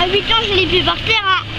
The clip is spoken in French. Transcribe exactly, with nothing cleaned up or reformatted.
huit ans, je l'ai vu par terre. Hein.